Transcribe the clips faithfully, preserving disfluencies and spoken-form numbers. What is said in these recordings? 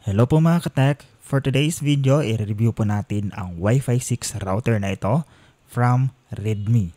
Hello po mga ka-tech! For today's video, i-review po natin ang Wi-Fi six router na ito from Redmi.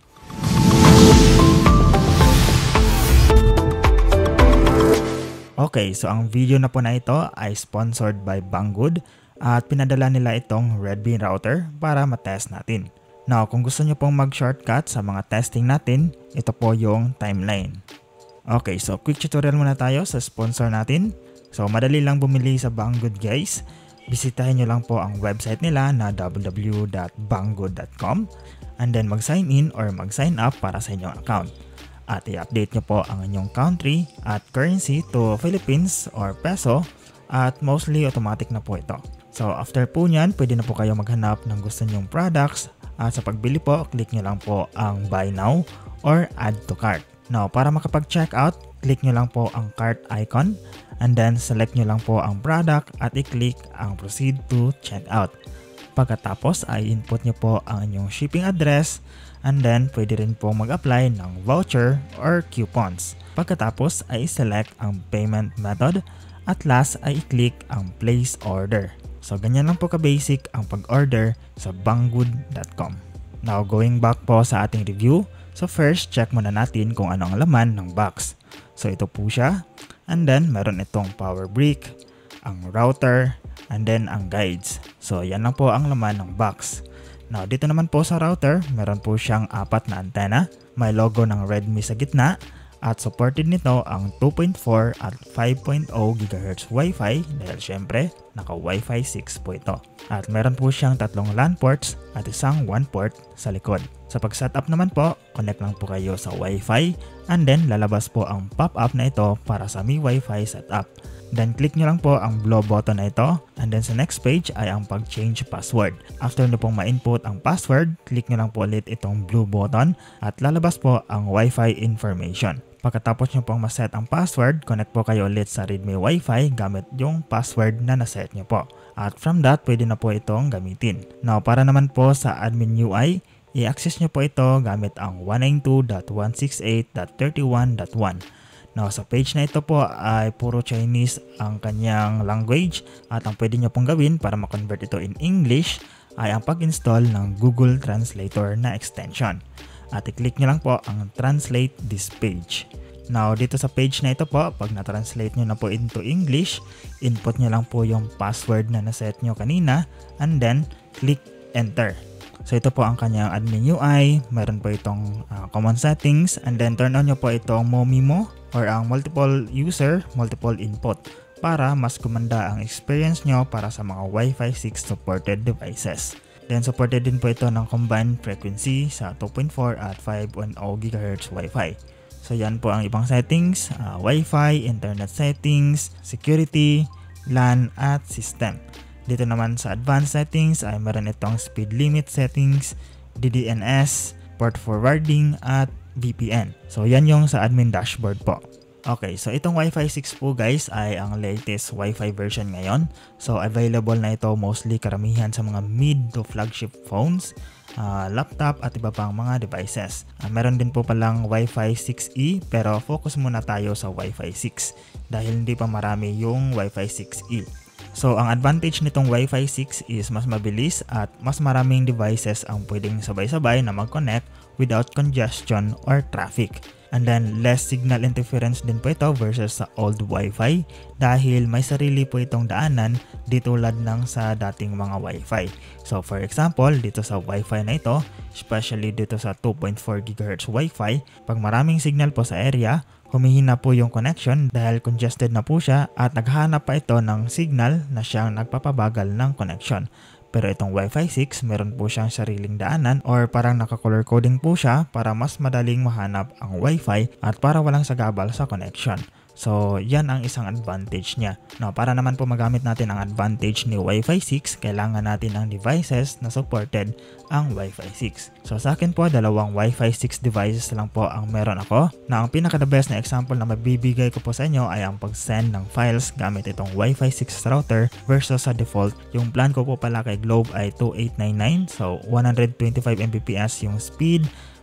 Okay, so ang video na po na ito ay sponsored by Banggood at pinadala nila itong Redmi router para matest natin. Now, kung gusto nyo pong mag-shortcut sa mga testing natin, ito po yung timeline. Okay, so quick tutorial muna tayo sa sponsor natin. So, madali lang bumili sa Banggood guys. Bisitahin nyo lang po ang website nila na w w w dot banggood dot com and then mag-sign in or mag-sign up para sa inyong account. At i-update nyo po ang inyong country at currency to Philippines or peso at mostly automatic na po ito. So, after po nyan, pwede na po kayo maghanap ng gusto nyong products at sa pagbili po, click nyo lang po ang buy now or add to cart. Now, para makapag-check out, click nyo lang po ang cart icon and then select nyo lang po ang product at i-click ang proceed to checkout. Pagkatapos ay input nyo po ang inyong shipping address and then pwede rin po mag-apply ng voucher or coupons. Pagkatapos ay select ang payment method at last ay i-click ang place order. So ganyan lang po ka-basic ang pag-order sa banggood dot com. Now going back po sa ating review, so first check muna natin kung ano ang laman ng box. So ito po siya. And then, meron itong power brick, ang router, and then ang guides. So, yan lang po ang laman ng box. Now, dito naman po sa router, meron po siyang apat na antena. May logo ng Redmi sa gitna. At supported nito ang two point four at five point zero gigahertz Wi-Fi dahil syempre, naka Wi-Fi six po ito. At meron po siyang tatlong LAN ports at isang one port sa likod. Sa pag-setup naman po, connect lang po kayo sa Wi-Fi and then lalabas po ang pop-up na ito para sa Mi Wi-Fi setup. Then click nyo lang po ang blue button na ito and then sa next page ay ang pag-change password. After nyo pong ma-input ang password, click nyo lang po ulit itong blue button at lalabas po ang Wi-Fi information. Pagkatapos nyo pong maset ang password, connect po kayo ulit sa Redmi Wi-Fi gamit yung password na naset nyo po. At from that, pwede na po itong gamitin. Now, para naman po sa admin U I, i-access nyo po ito gamit ang one ninety-two dot one sixty-eight dot thirty-one dot one. Now, sa page na ito po ay puro Chinese ang kanyang language at ang pwede nyo pong gawin para ma-convert ito in English ay ang pag-install ng Google Translator na extension. At i-click nyo lang po ang translate this page. Now, dito sa page na ito po, pag na-translate nyo na po into English, input nyo lang po yung password na naset nyo kanina and then click enter. So, ito po ang kanyang admin U I. Meron po itong uh, common settings and then turn on nyo po itong MoMeMo or ang multiple user, multiple input para mas gumanda ang experience nyo para sa mga Wi-Fi six supported devices. Then supported din po ito ng combined frequency sa two point four at five point zero gigahertz Wi-Fi. So yan po ang ibang settings, uh, Wi-Fi, internet settings, security, LAN at system. Dito naman sa advanced settings ay meron itong speed limit settings, D D N S, port forwarding at V P N. So yan yung sa admin dashboard po. Okay, so itong Wi-Fi six po guys ay ang latest Wi-Fi version ngayon. So available na ito mostly karamihan sa mga mid to flagship phones, uh, laptop at iba pang mga devices. Uh, meron din po palang Wi-Fi six E pero focus muna tayo sa Wi-Fi six dahil hindi pa marami yung Wi-Fi six E. So ang advantage nitong Wi-Fi six is mas mabilis at mas maraming devices ang pwedeng sabay-sabay na mag-connect without congestion or traffic. And then less signal interference din po ito versus sa old Wi-Fi dahil may sarili po itong daanan di tulad ng sa dating mga Wi-Fi. So for example, dito sa Wi-Fi na ito, especially dito sa two point four gigahertz Wi-Fi, pag maraming signal po sa area, humihina po yung connection dahil congested na po siya at naghahanap pa ito ng signal na siyang nagpapabagal ng connection. Pero itong Wi-Fi six, meron po siyang sariling daanan or parang naka-color coding po siya para mas madaling mahanap ang Wi-Fi at para walang sagabal sa connection. So, yan ang isang advantage niya. Now, para naman po magamit natin ang advantage ni Wi-Fi six, kailangan natin ng devices na supported ang Wi-Fi six. So, sa akin po, dalawang Wi-Fi six devices lang po ang meron ako. Na ang pinaka-the best na example na mabibigay ko po sa inyo ay ang pag-send ng files gamit itong Wi-Fi six router versus sa default. Yung plan ko po pala kay Globe ay two eight nine nine. So, one twenty-five megabits per second yung speed.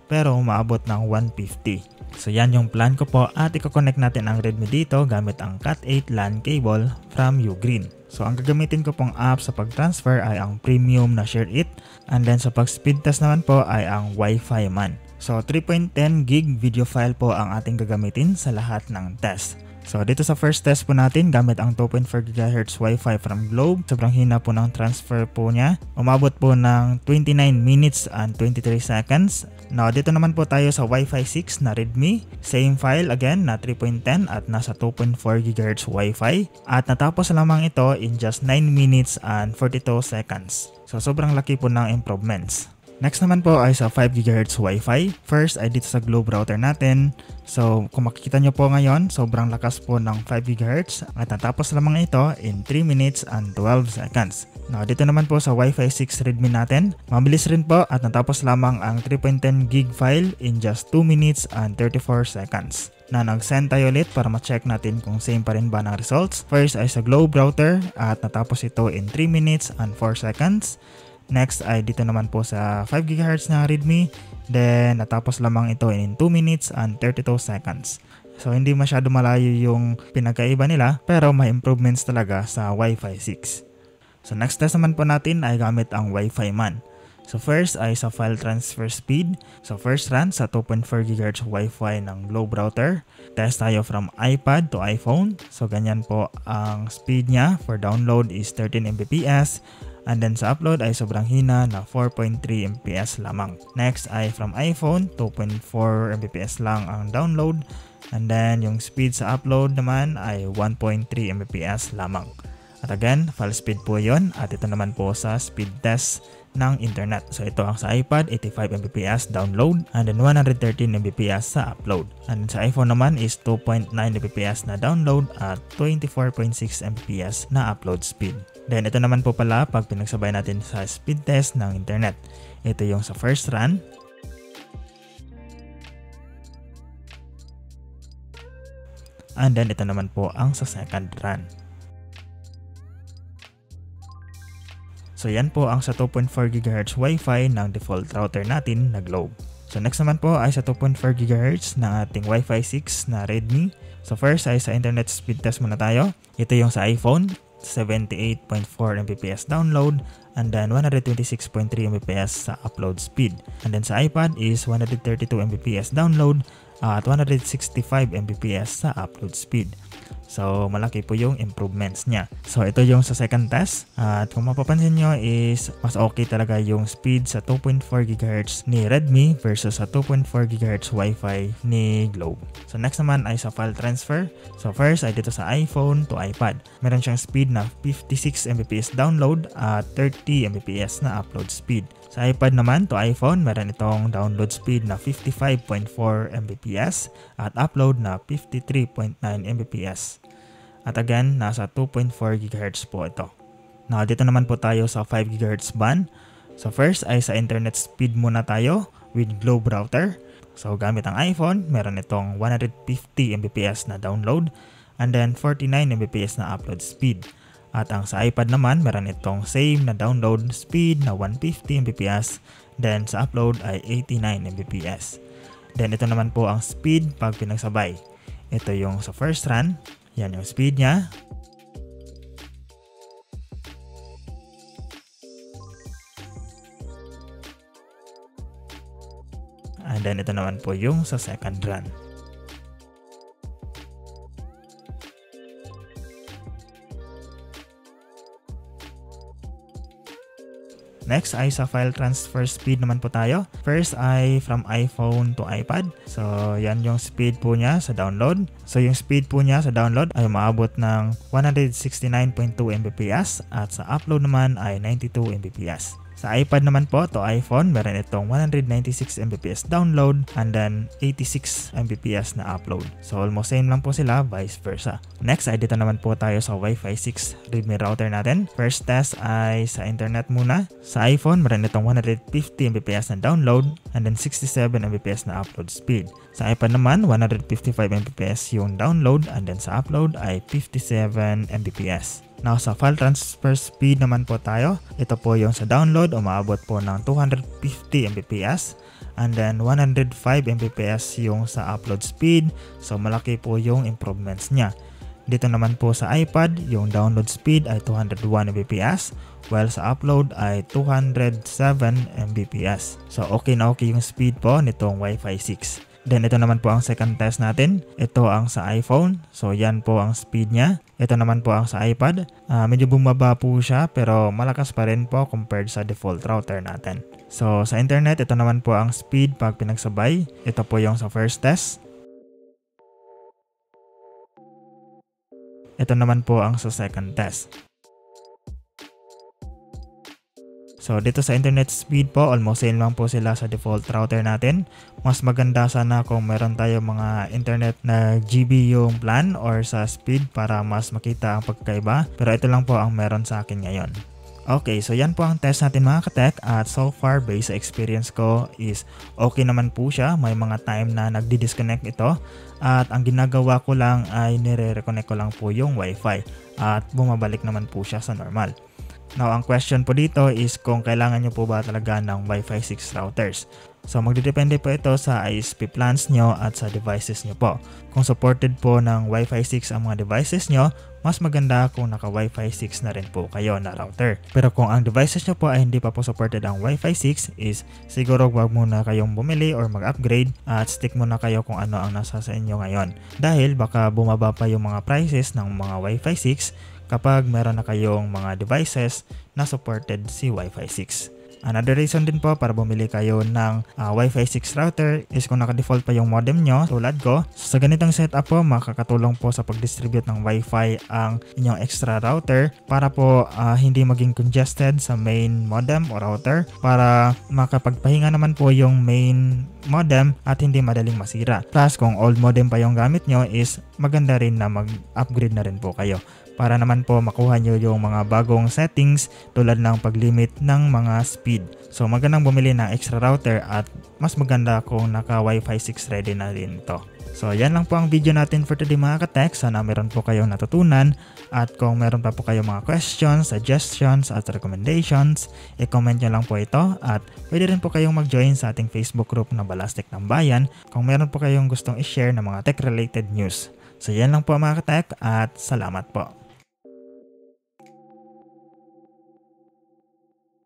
pero umaabot ng one fifty. So yan yung plan ko po at i-connect natin ang Redmi dito gamit ang Cat eight LAN cable from Ugreen. So ang gagamitin ko pong app sa pag-transfer ay ang premium na ShareIt, and then sa pag-speed test naman po ay ang Wi-Fi man. So three point one gig video file po ang ating gagamitin sa lahat ng test. So dito sa first test po natin gamit ang two point four gigahertz Wi-Fi from Globe. Sobrang hina po ng transfer po niya. Umabot po ng twenty-nine minutes and twenty-three seconds. Now dito naman po tayo sa Wi-Fi six na Redmi. Same file again na three point one at nasa two point four gigahertz Wi-Fi. At natapos lamang ito in just nine minutes and forty-two seconds. So sobrang laki po ng improvements. Next naman po ay sa five gigahertz Wi-Fi. First ay dito sa Globe router natin. So kung makikita nyo po ngayon, sobrang lakas po ng five gigahertz at natapos lamang ito in three minutes and twelve seconds. Now dito naman po sa Wi-Fi six Redmi natin, mabilis rin po at natapos lamang ang three point one gig file in just two minutes and thirty-four seconds. Na nag-send tayo ulit para ma-check natin kung same pa rin ba ng results. First ay sa Globe router at natapos ito in three minutes and four seconds. Next ay dito naman po sa five gigahertz na Redmi. Then natapos lamang ito in two minutes and thirty-two seconds. So hindi masyado malayo yung pinagkaiba nila, pero may improvements talaga sa Wi-Fi six. So next test naman po natin ay gamit ang Wi-Fi man. So first ay sa file transfer speed. So first run sa two point four gigahertz Wi-Fi ng Globe router. Test tayo from iPad to iPhone. So ganyan po ang speed niya. For download is thirteen megabits per second. And then sa upload ay sobrang hina na four point three megabits per second lamang. Next ay from iPhone, two point four megabits per second lang ang download. And then yung speed sa upload naman ay one point three megabits per second lamang. At again, file speed po yon. At ito naman po sa speed test ng internet. So ito ang sa iPad, eighty-five megabits per second download and then one hundred thirteen megabits per second sa upload. And sa iPhone naman is two point nine megabits per second na download at twenty-four point six megabits per second na upload speed. Then ito naman po pala pag pinagsabay natin sa speed test ng internet. Ito yung sa first run. And then ito naman po ang sa second run. So yan po ang sa two point four gigahertz Wi-Fi ng default router natin na Globe. So next naman po ay sa two point four gigahertz ng ating Wi-Fi six na Redmi. So first ay sa internet speed test muna tayo. Ito yung sa iPhone, seventy-eight point four megabits per second download and then one hundred twenty-six point three megabits per second sa upload speed. And then sa iPad is one hundred thirty-two megabits per second download at one hundred sixty-five megabits per second sa upload speed. So malaki po yung improvements niya. So ito yung sa second test. At kung mapapansin nyo is mas okay talaga yung speed sa two point four gigahertz ni Redmi versus sa two point four gigahertz Wi-Fi ni Globe. So next naman ay sa file transfer. So first ay dito sa iPhone to iPad. Meron siyang speed na fifty-six megabits per second download at thirty megabits per second na upload speed. Sa iPad naman to iPhone, meron itong download speed na fifty-five point four megabits per second at upload na fifty-three point nine megabits per second. At again, nasa two point four gigahertz po ito. Now, dito naman po tayo sa five gigahertz band. So first ay sa internet speed muna tayo with Globe router. So gamit ang iPhone, meron itong one hundred fifty megabits per second na download and then forty-nine megabits per second na upload speed. At ang sa iPad naman, meron itong same na download speed na one hundred fifty megabits per second, then sa upload ay eighty-nine megabits per second. Then ito naman po ang speed pag pinagsabay. Ito yung sa first run. Yan yung speed niya. And then ito naman po yung sa second run. Next ay sa file transfer speed naman po tayo. First ay from iPhone to iPad. So yan yung speed po niya sa download. So yung speed po niya sa download ay maabot ng one hundred sixty-nine point two megabits per second at sa upload naman ay ninety-two megabits per second. Sa iPad naman po to iPhone, meron itong one hundred ninety-six megabits per second download and then eighty-six megabits per second na upload. So almost same lang po sila, vice versa. Next ay dito naman po tayo sa Wi-Fi six Redmi router natin. First test ay sa internet muna. Sa iPhone, meron itong one hundred fifty megabits per second na download and then sixty-seven megabits per second na upload speed. Sa iPad naman, one hundred fifty-five megabits per second yung download and then sa upload ay fifty-seven megabits per second. Now sa file transfer speed naman po tayo, ito po yung sa download, umaabot po ng two hundred fifty megabits per second. And then one hundred five megabits per second yung sa upload speed. So malaki po yung improvements niya. Dito naman po sa iPad, yung download speed ay two hundred one megabits per second, while sa upload ay two hundred seven megabits per second. So okay na okay yung speed po nitong Wi-Fi six. Then ito naman po ang second test natin. Ito ang sa iPhone. So yan po ang speed niya. Ito naman po ang sa iPad. Uh, medyo bumaba po siya pero malakas pa rin po compared sa default router natin. So sa internet, ito naman po ang speed pag pinagsabay. Ito po yung sa first test. Ito naman po ang sa second test. So dito sa internet speed po, almost same lang po sila sa default router natin. Mas maganda sana kung meron tayo mga internet na G B yung plan or sa speed para mas makita ang pagkaiba. Pero ito lang po ang meron sa akin ngayon. Okay, so yan po ang test natin mga ka-tech, at so far based sa experience ko is okay naman po siya. May mga time na nagdi-disconnect ito at ang ginagawa ko lang ay nire-reconnect ko lang po yung Wi-Fi at bumabalik naman po siya sa normal. Now, ang question po dito is kung kailangan nyo po ba talaga ng Wi-Fi six routers. So, magdidepende po ito sa I S P plans nyo at sa devices nyo po. Kung supported po ng Wi-Fi six ang mga devices nyo, mas maganda kung naka Wi-Fi six na rin po kayo na router. Pero kung ang devices nyo po ay hindi pa po supported ang Wi-Fi six is siguro wag muna kayong bumili or mag-upgrade at stick muna kayo kung ano ang nasa sa inyo ngayon. Dahil baka bumaba pa yung mga prices ng mga Wi-Fi six kapag meron na kayong mga devices na supported si Wi-Fi six. Another reason din po para bumili kayo ng uh, Wi-Fi six router is kung naka-default pa yung modem nyo tulad ko. So, sa ganitong setup po, makakatulong po sa pag-distribute ng Wi-Fi ang inyong extra router para po uh, hindi maging congested sa main modem o router para makapagpahinga naman po yung main modem at hindi madaling masira. Plus, kung old modem pa yung gamit nyo is maganda rin na mag-upgrade na rin po kayo para naman po makuha nyo yung mga bagong settings tulad ng pag-limit ng mga speed. So magandang bumili ng extra router at mas maganda kung naka Wi-Fi six ready na rin ito. So yan lang po ang video natin for today mga ka-tech. Sana meron po kayong natutunan at kung meron pa po kayong mga questions, suggestions at recommendations, i-comment nyo lang po ito at pwede rin po kayong mag-join sa ating Facebook group na Balastik ng Bayan kung meron po kayong gustong i-share ng mga tech-related news. So yan lang po mga ka-tech at salamat po.